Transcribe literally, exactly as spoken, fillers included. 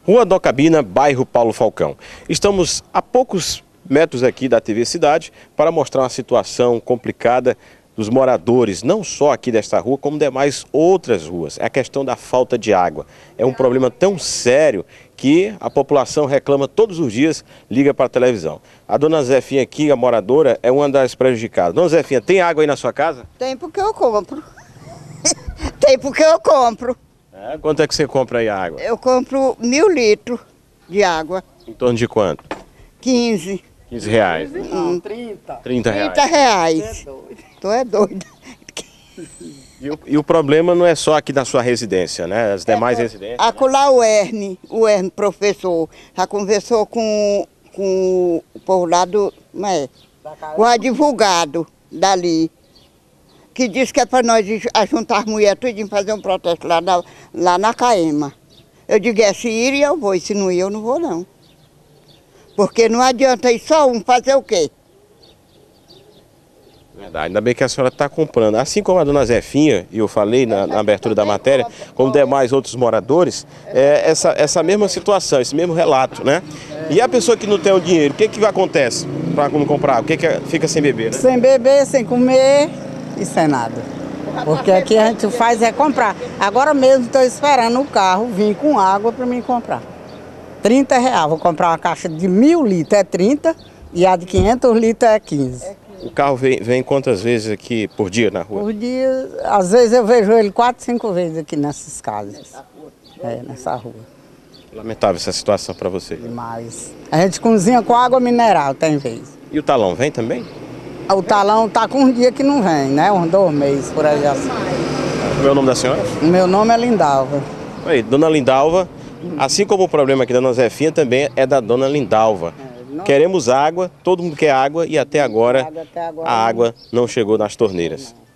Rua Docabina, bairro Paulo Falcão. Estamos a poucos metros aqui da T V Cidade para mostrar uma situação complicada dos moradores, não só aqui desta rua, como demais outras ruas. É a questão da falta de água. É um problema tão sério que a população reclama todos os dias, liga para a televisão. A dona Zefinha aqui, a moradora, é uma das prejudicadas. Dona Zefinha, tem água aí na sua casa? Tem porque eu compro. Tem porque eu compro. É, quanto é que você compra aí a água? Eu compro mil litros de água. Em torno de quanto? quinze. quinze reais. Não, trinta. trinta reais. trinta reais. Tu é doido. E o, e o problema não é só aqui na sua residência, né? As demais é, residências. Acolá o Erne, o Erne professor, já conversou com, com o povo lá do, não é, o advogado dali, que disse que é para nós juntar as mulheres tudo e fazer um protesto lá na, lá na Caema. Eu digo, é, se ir eu vou, e se não ir eu não vou não. Porque não adianta ir só um fazer o quê? Verdade, ainda bem que a senhora está comprando. Assim como a dona Zefinha, e eu falei na, na abertura da matéria, como demais outros moradores, é essa, essa mesma situação, esse mesmo relato, né? E a pessoa que não tem o dinheiro, o que que acontece para como comprar? O que que fica sem beber, né? Sem beber, sem comer e sem nada. Porque aqui a gente faz é comprar. Agora mesmo estou esperando o carro vir com água para mim comprar. trinta reais, vou comprar uma caixa de mil litros, é trinta, e a de quinhentos litros é quinze. O carro vem, vem quantas vezes aqui por dia na rua? Por dia, às vezes eu vejo ele quatro, cinco vezes aqui nessas casas. É, nessa rua. Lamentável essa situação para você. Demais. A gente cozinha com água mineral, tem vez. E o talão vem também? O talão tá com uns dias que não vem, né? Uns dois meses por aí assim. Qual é o nome da senhora? O meu nome é Lindalva. Aí, dona Lindalva, assim como o problema aqui da dona Zefinha, também é da dona Lindalva. Não. Queremos água, todo mundo quer água e até agora Até agora a água não chegou nas torneiras.